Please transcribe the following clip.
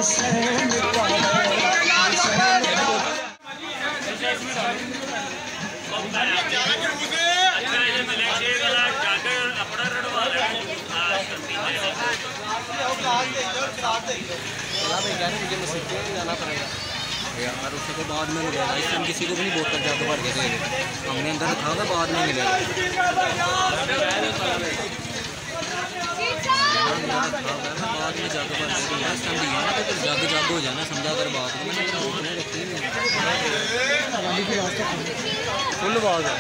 मुझे मस्जिद में जाना पड़ेगा यार, उसके बाद में मिलेगा। इस टाइम किसी को भी नहीं बोतल जाकर भर के दे, हमने अंदर रखा होगा, बाद में मिलेगा। बाद में जाकर भर के इस टाइम दिया ना, तो जग जग हो जाना समझा कर बात में। मैंने बोतलें रखी नहीं फुल बात है।